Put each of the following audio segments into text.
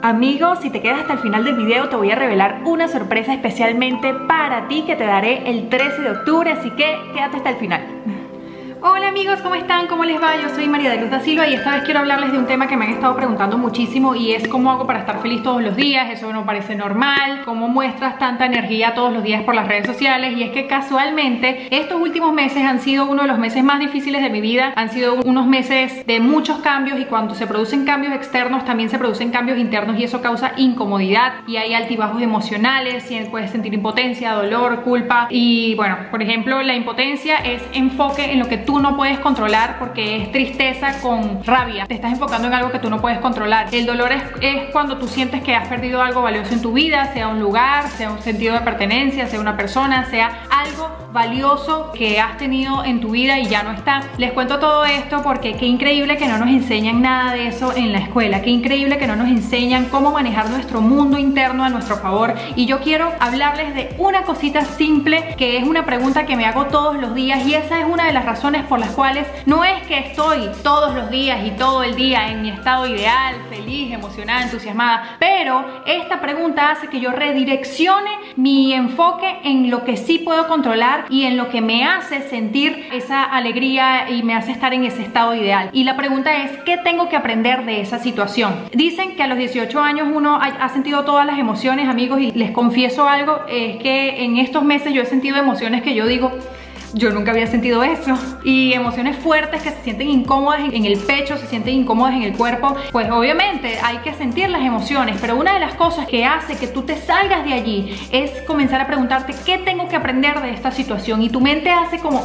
Amigos, si te quedas hasta el final del video te voy a revelar una sorpresa especialmente para ti que te daré el 13 de octubre, así que quédate hasta el final. Hola amigos, ¿cómo están? ¿Cómo les va? Yo soy María de Luz da Silva y esta vez quiero hablarles de un tema que me han estado preguntando muchísimo y es cómo hago para estar feliz todos los días. Eso no parece normal, cómo muestras tanta energía todos los días por las redes sociales. Y es que casualmente estos últimos meses han sido uno de los meses más difíciles de mi vida. Han sido unos meses de muchos cambios y cuando se producen cambios externos también se producen cambios internos y eso causa incomodidad y hay altibajos emocionales y puedes sentir impotencia, dolor, culpa. Y bueno, por ejemplo, la impotencia es enfoque en lo que tú no puedes controlar porque es tristeza con rabia. Te estás enfocando en algo que tú no puedes controlar. El dolor es cuando tú sientes que has perdido algo valioso en tu vida, sea un lugar, sea un sentido de pertenencia, sea una persona, sea algo valioso que has tenido en tu vida y ya no está. Les cuento todo esto porque qué increíble que no nos enseñan nada de eso en la escuela. Qué increíble que no nos enseñan cómo manejar nuestro mundo interno a nuestro favor. Y yo quiero hablarles de una cosita simple que es una pregunta que me hago todos los días y esa es una de las razones por las cuales no es que estoy todos los días y todo el día en mi estado ideal, feliz, emocionada, entusiasmada, pero esta pregunta hace que yo redireccione mi enfoque en lo que sí puedo controlar y en lo que me hace sentir esa alegría y me hace estar en ese estado ideal. Y la pregunta es, ¿qué tengo que aprender de esa situación? Dicen que a los 18 años uno ha sentido todas las emociones, amigos, y les confieso algo, es que en estos meses yo he sentido emociones que yo digo, yo nunca había sentido eso. Y emociones fuertes que se sienten incómodas en el pecho, se sienten incómodas en el cuerpo. Pues obviamente hay que sentir las emociones, pero una de las cosas que hace que tú te salgas de allí es comenzar a preguntarte ¿qué tengo que aprender de esta situación? Y tu mente hace como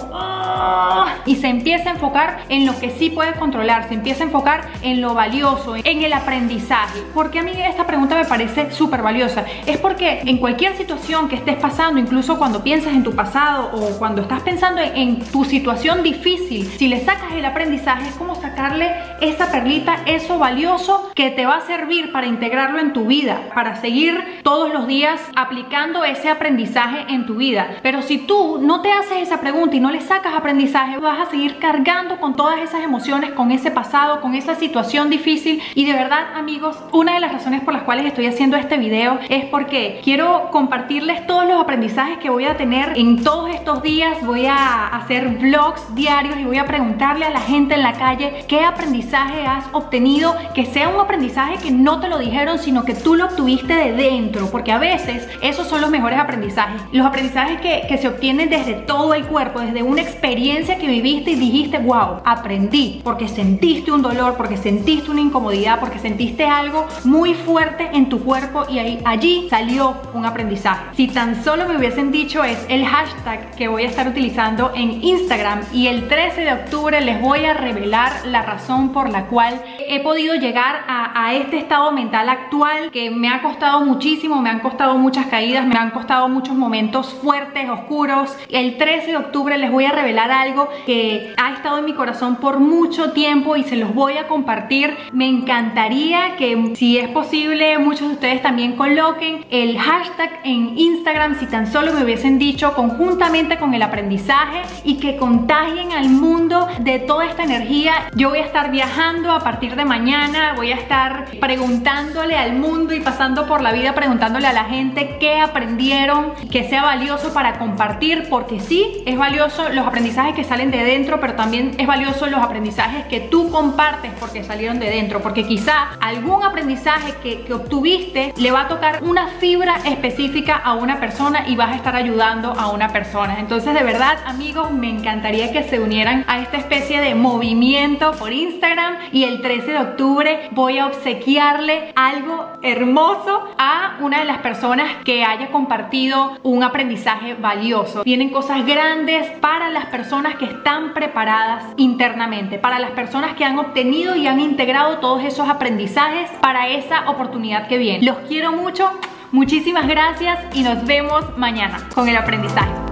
y se empieza a enfocar en lo que sí puedes controlar, se empieza a enfocar en lo valioso, en el aprendizaje. Porque a mí esta pregunta me parece súper valiosa. Es porque en cualquier situación que estés pasando, incluso cuando piensas en tu pasado o cuando estás pensando en tu situación difícil, si le sacas el aprendizaje es como sacarle esa perlita, eso valioso que te va a servir para integrarlo en tu vida, para seguir todos los días aplicando ese aprendizaje en tu vida. Pero si tú no te haces esa pregunta y no le sacas aprendizaje, vas a seguir cargando con todas esas emociones, con ese pasado, con esa situación difícil. Y de verdad, amigos, una de las razones por las cuales estoy haciendo este video es porque quiero compartirles todos los aprendizajes que voy a tener en todos estos días. Voy a hacer vlogs diarios y voy a preguntarle a la gente en la calle qué aprendizaje has obtenido, que sea un aprendizaje que no te lo dijeron, sino que tú lo obtuviste de dentro, porque a veces esos son los mejores aprendizajes, los aprendizajes que se obtienen desde todo el cuerpo, desde una experiencia que viviste y dijiste, wow, aprendí, porque sentiste un dolor, porque sentiste una incomodidad, porque sentiste algo muy fuerte en tu cuerpo y allí salió un aprendizaje. Si tan solo me hubiesen dicho es el hashtag que voy a estar utilizando en Instagram y el 13 de octubre les voy a revelar la razón por la cual he podido llegar a este estado mental actual que me ha costado muchísimo, me han costado muchas caídas, me han costado muchos momentos fuertes, oscuros. El 13 de octubre les voy a revelar algo que ha estado en mi corazón por mucho tiempo y se los voy a compartir. Me encantaría que, si es posible, muchos de ustedes también coloquen el hashtag en Instagram, si tan solo me hubiesen dicho, conjuntamente con el aprendizaje, y que contagien al mundo de toda esta energía. Yo voy a estar viajando a partir de mañana, voy a estar preguntándole al mundo y pasando por la vida preguntándole a la gente qué aprendieron, que sea valioso para compartir, porque sí, es valioso los aprendizajes que salen de dentro, pero también es valioso los aprendizajes que tú compartes porque salieron de dentro, porque quizá algún aprendizaje que obtuviste le va a tocar una fibra específica a una persona y vas a estar ayudando a una persona. Entonces, de verdad, amigos, me encantaría que se unieran a esta especie de movimiento por Instagram y el 13 de octubre voy a obsequiarle algo hermoso a una de las personas que haya compartido un aprendizaje valioso. Vienen cosas grandes para las personas que están preparadas internamente, para las personas que han obtenido y han integrado todos esos aprendizajes para esa oportunidad que viene. Los quiero mucho, muchísimas gracias y nos vemos mañana con el aprendizaje.